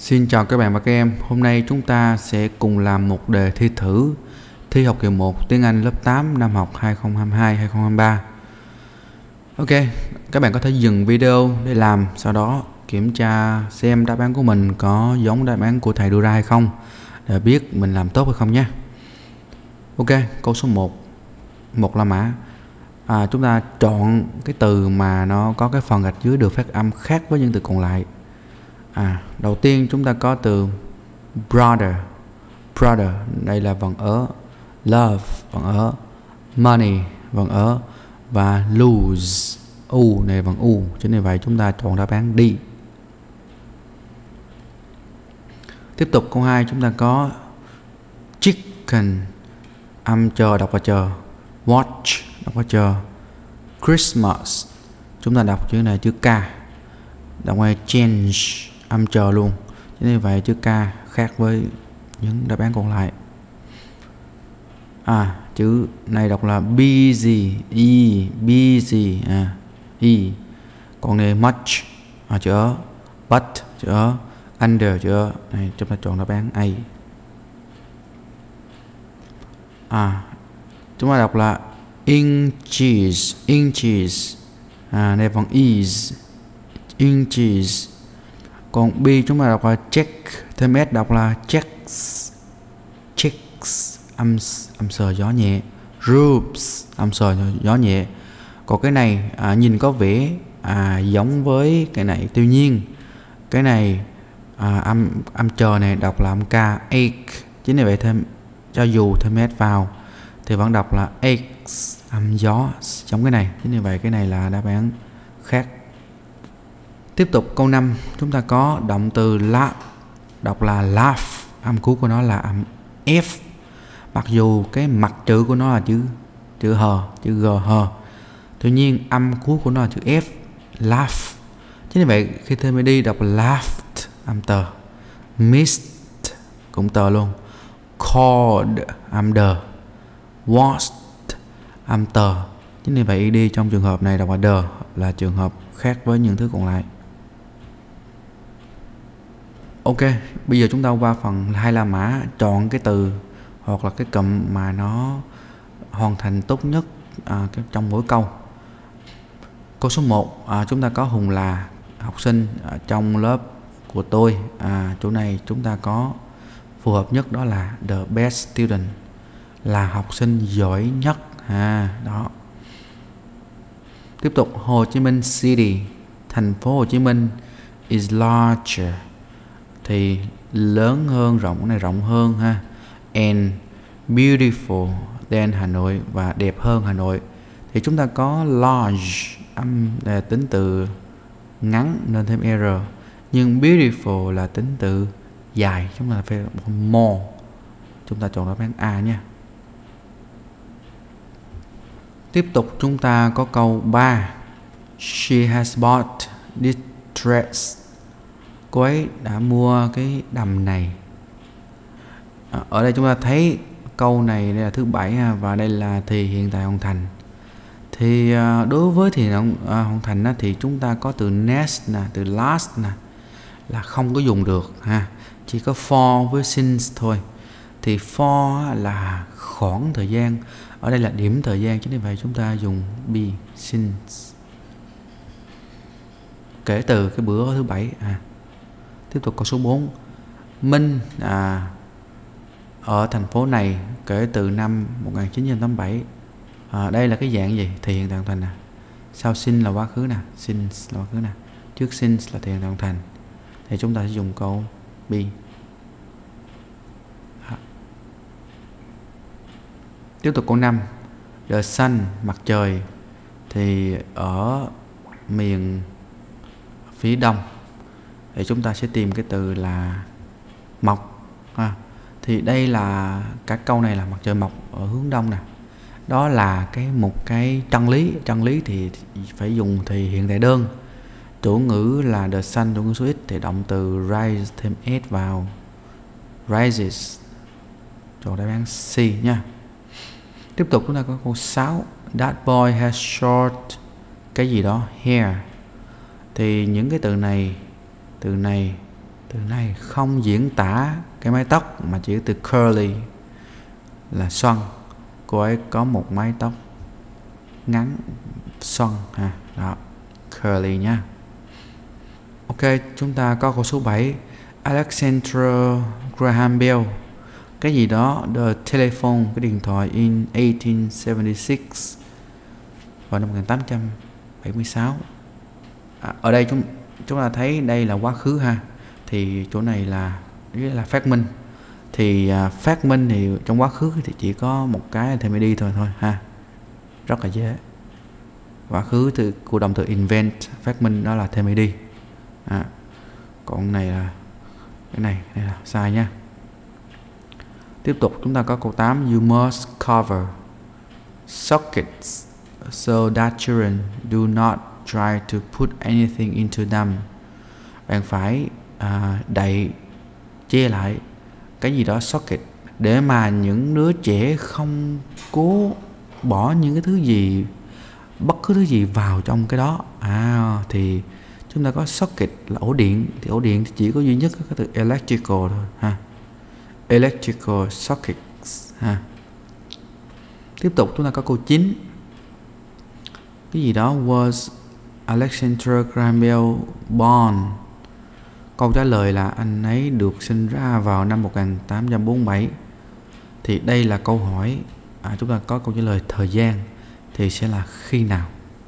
Xin chào các bạn và các em. Hôm nay chúng ta sẽ cùng làm một đề thi thử thi học kỳ 1 tiếng Anh lớp 8 năm học 2022-2023. Ok, các bạn có thể dừng video để làm, sau đó kiểm tra xem đáp án của mình có giống đáp án của thầy đưa ra hay không, để biết mình làm tốt hay không nhé. Ok, câu số 1. Một la mã. Chúng ta chọn cái từ mà nó có cái phần gạch dưới được phát âm khác với những từ còn lại. Đầu tiên chúng ta có từ brother. Brother, đây là vần ớ. Love, vần ớ. Money, vần ớ. Và lose, u này vần u. Cho nên vậy chúng ta chọn đáp án D. Tiếp tục câu 2 chúng ta có chicken. Âm chờ đọc là chờ. Watch đọc là chờ. Christmas, chúng ta đọc chữ này chữ K. Đọc ngoài change, âm chờ luôn. Cho nên vậy chữ K khác với những đáp án còn lại. Chữ này đọc là busy, e, busy, e. Còn này much, chữ ớ. But, chữ ớ. Under, chữ ớ. Này, chúng ta chọn đáp án A. Chúng ta đọc là inches, inches. Đây bằng is, inches. Còn B chúng ta đọc là check, thêm S đọc là checks, checks, âm sờ gió nhẹ. Roofs, âm sờ gió nhẹ. Còn cái này nhìn có vẻ giống với cái này, tuy nhiên cái này âm chờ này đọc là âm K, ache. Chính vì vậy thêm cho dù thêm S vào thì vẫn đọc là aches, âm gió giống cái này. Chính vì vậy cái này là đáp án khác. Tiếp tục câu 5 chúng ta có động từ laugh, đọc là laugh, âm cuối của nó là âm F. Mặc dù cái mặt chữ của nó là chữ hờ, chữ G hờ, tuy nhiên âm cuối của nó là chữ F, laugh. Chính vì vậy khi thêm đi đọc là laughed, âm tờ. Missed cũng tờ luôn. Called, âm đờ. Washed, âm tờ. Chính vì vậy đi trong trường hợp này đọc là đờ, là trường hợp khác với những thứ còn lại. Ok, bây giờ chúng ta qua phần hai la mã, chọn cái từ hoặc là cái cụm mà nó hoàn thành tốt nhất trong mỗi câu. Câu số 1, chúng ta có Hùng là học sinh trong lớp của tôi. Chỗ này chúng ta có phù hợp nhất, đó là the best student, là học sinh giỏi nhất. Đó. Tiếp tục Hồ Chí Minh City, thành phố Hồ Chí Minh, is larger, thì lớn hơn, rộng này rộng hơn ha. And beautiful than Hà Nội, và đẹp hơn Hà Nội. Thì chúng ta có large, âm là tính từ ngắn nên thêm r, nhưng beautiful là tính từ dài, chúng ta phải more. Chúng ta chọn đáp án A nha. Tiếp tục chúng ta có câu 3. She has bought this dress. Cô ấy đã mua cái đầm này. Ở đây chúng ta thấy câu này đây là thứ 7 và đây là thì hiện tại hoàn thành. Thì đối với thì hoàn thành thì chúng ta có từ next nè, từ last nè, là không có dùng được ha. Chỉ có for với since thôi. Thì for là khoảng thời gian, ở đây là điểm thời gian, cho nên vậy chúng ta dùng be, since, kể từ cái bữa thứ 7. Tiếp tục câu số 4. Minh ở thành phố này kể từ năm 1987. Đây là cái dạng gì? Thì hiện tại hoàn thành nè. Sau since là quá khứ nè, since là quá khứ nè, trước since là thì hiện tại hoàn thành. Thì chúng ta sẽ dùng câu be. Tiếp tục câu 5. The sun, mặt trời, thì ở miền phía đông. Thì chúng ta sẽ tìm cái từ là mọc. Thì đây là cả câu này là mặt trời mọc ở hướng đông nè. Đó là một cái chân lý. Chân lý thì phải dùng thì hiện tại đơn. Chủ ngữ là the sun, chủ ngữ số ít, thì động từ rise thêm s vào, rises. Chọn đáp án C nha. Tiếp tục chúng ta có câu 6. That boy has short cái gì đó hair. Thì những cái từ này Từ này không diễn tả cái mái tóc mà chỉ từ curly là xoăn. Cô ấy có một mái tóc ngắn xoăn ha. Đó, curly nha. Ok, chúng ta có câu số 7. Alexander Graham Bell, cái gì đó, the telephone, cái điện thoại, in 1876, vào năm 1876. Ở đây chúng ta thấy đây là quá khứ ha, thì chỗ này là phát minh. Thì phát minh thì trong quá khứ thì chỉ có một cái thì mới đi thôi ha, rất là dễ. Quá khứ từ của động từ invent, phát minh đó là thêm đi. Còn này là cái này là sai nha. Tiếp tục chúng ta có câu 8. You must cover sockets so that children do not try to put anything into them. Bạn phải đậy, che lại cái gì đó socket để mà những đứa trẻ không cố bỏ những cái thứ gì, bất cứ thứ gì vào trong cái đó. Thì chúng ta có socket là ổ điện, thì ổ điện thì chỉ có duy nhất cái từ electrical thôi ha. Electrical sockets ha. Tiếp tục chúng ta có câu 9. Cái gì đó was Alexander Graham Bell born. Câu trả lời là anh ấy được sinh ra vào năm 1847. Thì đây là câu hỏi. Chúng ta có câu trả lời thời gian thì sẽ là khi nào.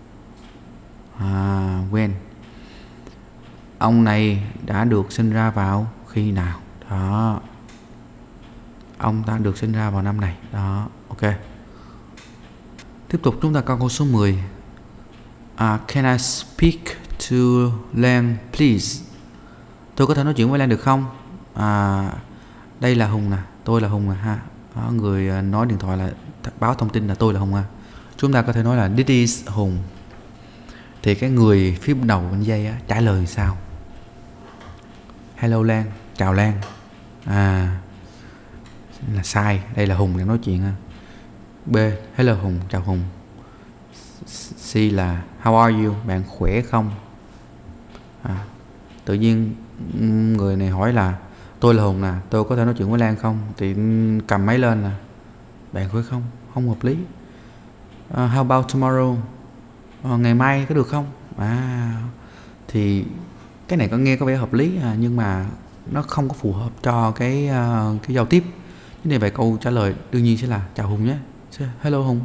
When. Ông này đã được sinh ra vào khi nào. Đó. Ông ta được sinh ra vào năm này. Đó. Ok. Tiếp tục chúng ta có câu số 10. Can I speak to Lan please? Tôi có thể nói chuyện với Lan được không? Đây là Hùng nè. Tôi là Hùng nè ha. Người nói điện thoại là báo thông tin là tôi là Hùng ha. Chúng ta có thể nói là this is Hùng. Thì cái người phía đầu bên dây trả lời sao? Hello Lan, chào Lan. Là sai. Đây là Hùng đang nói chuyện ha. B. Hello Hùng, chào Hùng. C là how are you, bạn khỏe không? Tự nhiên người này hỏi là tôi là Hùng nè, tôi có thể nói chuyện với Lan không? Thì cầm máy lên là bạn khỏe không? Không hợp lý. How about tomorrow? Ngày mai có được không? Thì cái này nghe có vẻ hợp lý nhưng mà nó không có phù hợp cho cái giao tiếp. Thế nên vậy câu trả lời đương nhiên sẽ là chào Hùng nhé. Hello Hùng.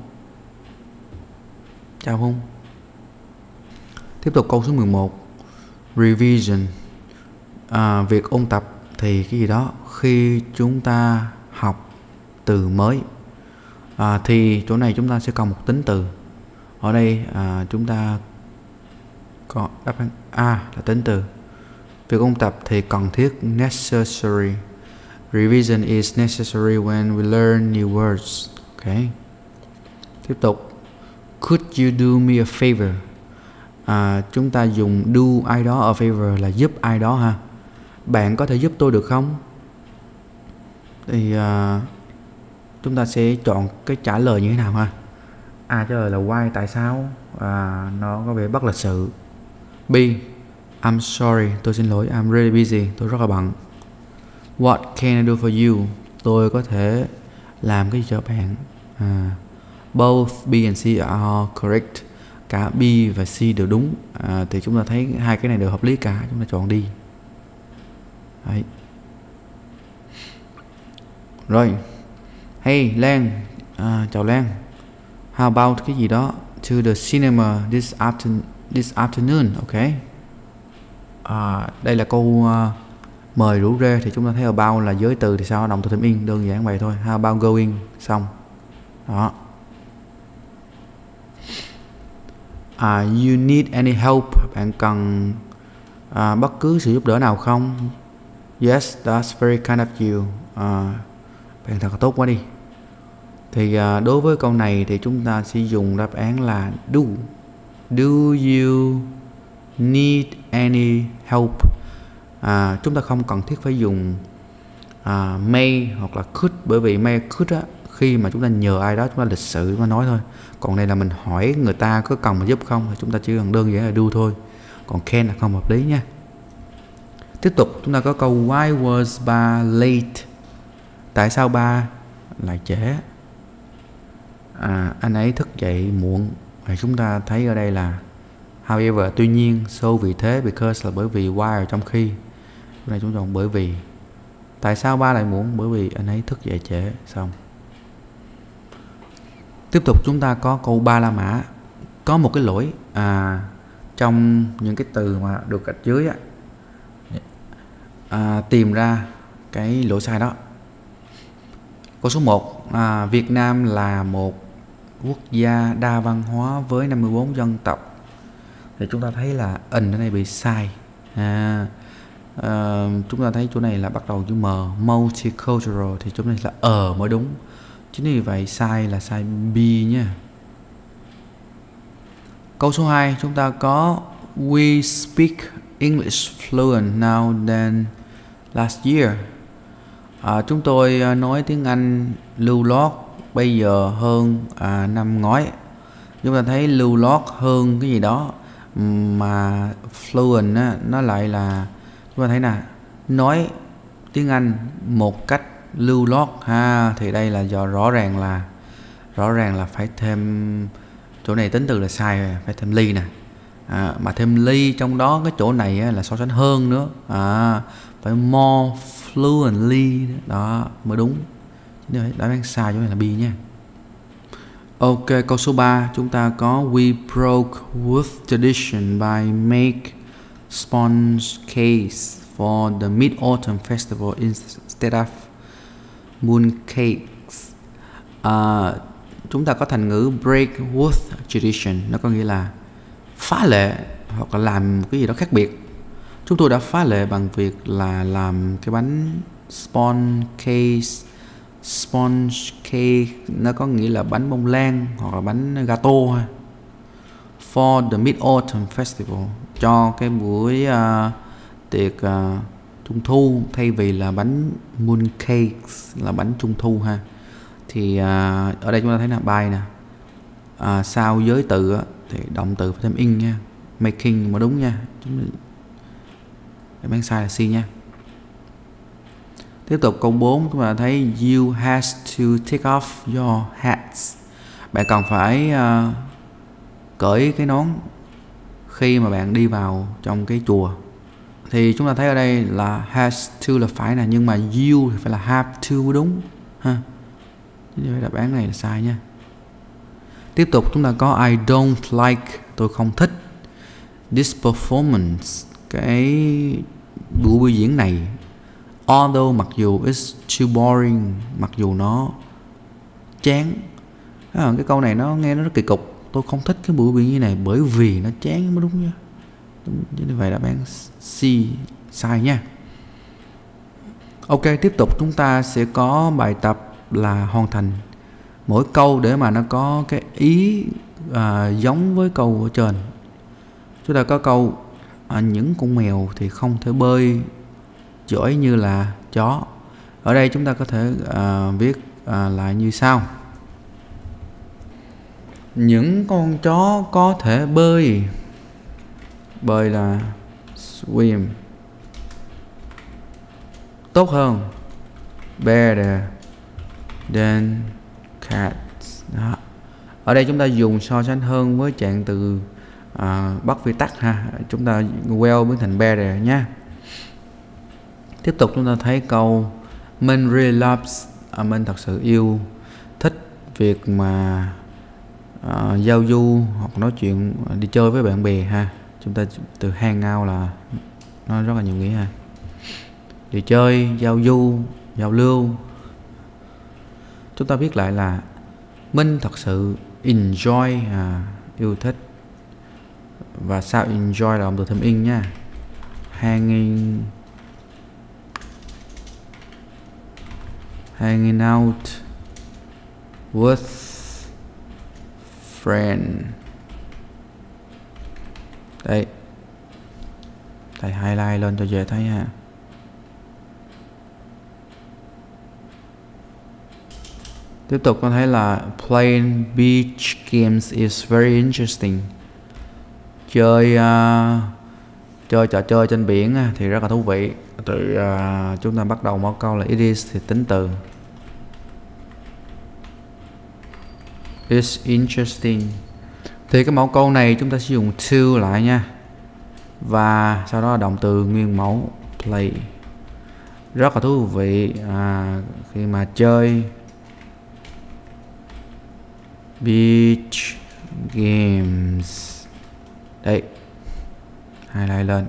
Chào Hùng. Tiếp tục câu số 11. Revision. Việc ôn tập thì cái gì đó khi chúng ta học từ mới. Thì chỗ này chúng ta sẽ còn một tính từ. Ở đây chúng ta có đáp án A là tính từ. Việc ôn tập thì cần thiết, necessary. Revision is necessary when we learn new words. Okay. Tiếp tục. Could you do me a favor? Chúng ta dùng do ai đó a favor là giúp ai đó ha. Bạn có thể giúp tôi được không? Thì chúng ta sẽ chọn cái trả lời như thế nào ha. A trả lời là why, tại sao? Nó có vẻ bất lịch sự. B. I'm sorry, tôi xin lỗi. I'm really busy, tôi rất là bận. What can I do for you? Tôi có thể làm cái gì cho bạn? Both B and C are correct. Cả B và C đều đúng. Thì chúng ta thấy hai cái này đều hợp lý cả. Chúng ta chọn đi. Đấy. Rồi. Hey Lan, chào Lan. How about cái gì đó? To the cinema this afternoon. Ok. Đây là câu mời rủ rê. Thì chúng ta thấy about là giới từ thì sao? Động từ thêm in, đơn giản vậy thôi. How about going? Xong. Đó. You need any help? Bạn cần bất cứ sự giúp đỡ nào không? Yes, that's very kind of you. Bạn thật là tốt quá đi. Thì đối với câu này thì chúng ta sẽ dùng đáp án là do. Do you need any help? Chúng ta không cần thiết phải dùng may hoặc là could, bởi vì may could khi mà chúng ta nhờ ai đó chúng ta lịch sự mà nói thôi. Còn đây là mình hỏi người ta có cần mà giúp không thì chúng ta chỉ cần đơn giản là do thôi. Còn can là không hợp lý nha. Tiếp tục chúng ta có câu why was ba late? Tại sao ba lại trễ? Anh ấy thức dậy muộn. Và chúng ta thấy ở đây là however, tuy nhiên, so vì thế, because là bởi vì, why là trong khi. Cái này chúng ta bởi vì. Tại sao ba lại muộn? Bởi vì anh ấy thức dậy trễ. Xong. Tiếp tục chúng ta có câu ba la mã. Có một cái lỗi trong những cái từ mà được gạch dưới tìm ra cái lỗi sai đó. Câu số 1, Việt Nam là một quốc gia đa văn hóa với 54 dân tộc. Thì chúng ta thấy là ở đây bị sai. Chúng ta thấy chỗ này là bắt đầu chữ M, multicultural, thì chỗ này là mới đúng. Chính vì vậy sai là sai B nhé. Câu số 2 chúng ta có we speak English fluent now than last year. Chúng tôi nói tiếng Anh lưu loát bây giờ hơn năm ngoái. Chúng ta thấy lưu loát hơn cái gì đó, mà fluent nó lại là chúng ta thấy nè, nói tiếng Anh một cách lưu loát ha. Thì đây là do rõ ràng là phải thêm, chỗ này tính từ là sai rồi, phải thêm ly nè. Mà thêm ly trong đó cái chỗ này là so sánh hơn nữa, phải more fluently đó mới đúng. Đáp án sai chỗ này là B nha. Ok, câu số 3 chúng ta có we broke with tradition by make sponge cakes for the Mid-Autumn Festival instead of mooncakes. Chúng ta có thành ngữ break with tradition, nó có nghĩa là phá lệ hoặc là làm cái gì đó khác biệt. Chúng tôi đã phá lệ bằng việc là làm cái bánh sponge cake, nó có nghĩa là bánh bông lan hoặc là bánh gato ha. For the Mid-Autumn Festival, cho cái buổi tiệc trung thu, thay vì là bánh mooncakes là bánh trung thu ha. Thì ở đây chúng ta thấy là by nè, sau giới từ thì động từ phải thêm in nha, making mà đúng nha. Đáp án sai là C nha. Tiếp tục câu 4 chúng ta thấy you has to take off your hats. Bạn cần phải cởi cái nón khi mà bạn đi vào trong cái chùa. Thì chúng ta thấy ở đây là has to là phải nè, nhưng mà you thì phải là have to mới đúng ha. Như vậy đáp án này là sai nha. Tiếp tục chúng ta có I don't like, tôi không thích this performance, cái buổi biểu diễn này. Although, mặc dù, it's too boring, mặc dù nó chán. Cái câu này nó nghe nó rất kỳ cục. Tôi không thích cái buổi biểu diễn này bởi vì nó chán mới đúng nha. Như vậy đáp án C sai nha. Ok, tiếp tục chúng ta sẽ có bài tập là hoàn thành mỗi câu để mà nó có cái ý giống với câu ở trên. Chúng ta có câu những con mèo thì không thể bơi giỏi như là chó. Ở đây chúng ta có thể viết lại như sau: những con chó có thể bơi là swim tốt hơn better than cats. Đó. Ở đây chúng ta dùng so sánh hơn với trạng từ bắt viết tắt ha. Chúng ta well biến thành better nha. Tiếp tục chúng ta thấy câu Minh really loves, Minh thật sự yêu thích việc mà giao du hoặc nói chuyện, đi chơi với bạn bè ha. Chúng ta từ hang out là nó rất là nhiều nghĩa ha. Đi chơi, giao du, giao lưu. Chúng ta viết lại là Minh thật sự enjoy, yêu thích. Và sau enjoy là động từ thêm in nha. Hanging out with friend. Đây, thầy highlight lên cho dễ thấy ha. Tiếp tục con thấy là playing beach games is very interesting. Chơi chơi trò chơi trên biển thì rất là thú vị. Chúng ta bắt đầu mẫu câu là it is thì tính từ it's interesting. Thì cái mẫu câu này chúng ta sử dụng to lại nha, và sau đó là động từ nguyên mẫu play. Rất là thú vị khi mà chơi beach games. Đấy, highlight lên.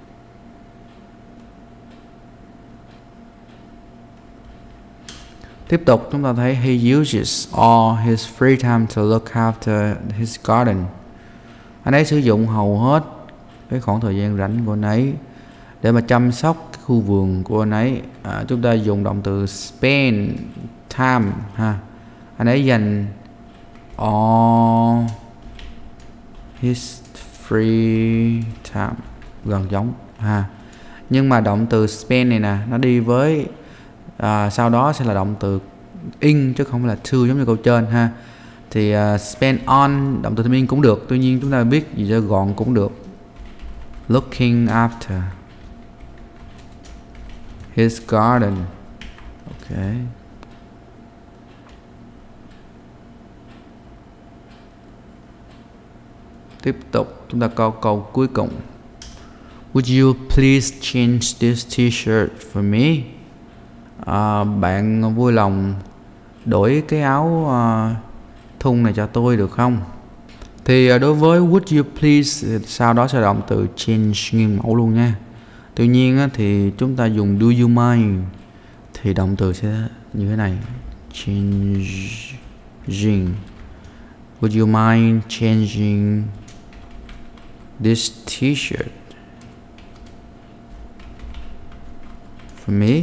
Tiếp tục chúng ta thấy he uses all his free time to look after his garden. Anh ấy sử dụng hầu hết cái khoảng thời gian rảnh của anh ấy để mà chăm sóc cái khu vườn của anh ấy. Chúng ta dùng động từ spend time ha. Anh ấy dành all his free time, gần giống ha. Nhưng mà động từ spend này nè, nó đi với sau đó sẽ là động từ in chứ không phải là to giống như câu trên ha. Thì spend on động từ thêm in cũng được, tuy nhiên chúng ta biết gì cho gọn cũng được. Looking after his garden. Ok. Tiếp tục chúng ta câu cuối cùng. Would you please change this t-shirt for me? Bạn vui lòng đổi cái áo thun này cho tôi được không? Thì đối với would you please sau đó sẽ động từ change nguyên mẫu luôn nha. Tuy nhiên thì chúng ta dùng do you mind thì động từ sẽ như thế này, changing. Would you mind changing this t-shirt for me?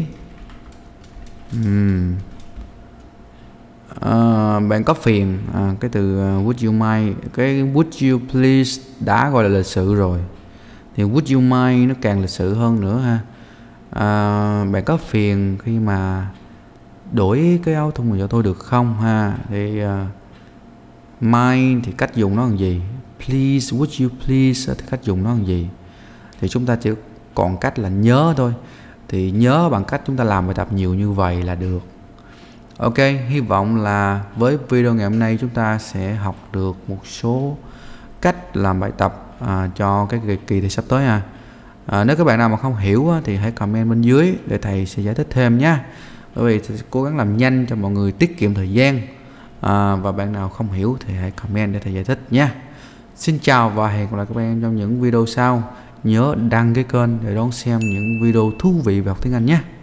Bạn có phiền cái từ would you mind, cái would you please đã gọi là lịch sự rồi thì would you mind nó càng lịch sự hơn nữa ha. Bạn có phiền khi mà đổi cái áo thun này cho tôi được không ha. Thì mind thì cách dùng nó là gì, please, would you please thì cách dùng nó là gì, thì chúng ta chỉ còn cách là nhớ thôi. Thì nhớ bằng cách chúng ta làm bài tập nhiều như vậy là được. Ok, hy vọng là với video ngày hôm nay chúng ta sẽ học được một số cách làm bài tập cho cái kỳ thi sắp tới ha. Nếu các bạn nào mà không hiểu thì hãy comment bên dưới để thầy sẽ giải thích thêm nhé. Bởi vì thầy sẽ cố gắng làm nhanh cho mọi người tiết kiệm thời gian. Và bạn nào không hiểu thì hãy comment để thầy giải thích nhé. Xin chào và hẹn gặp lại các bạn trong những video sau. Nhớ đăng cái kênh để đón xem những video thú vị về học tiếng Anh nhé.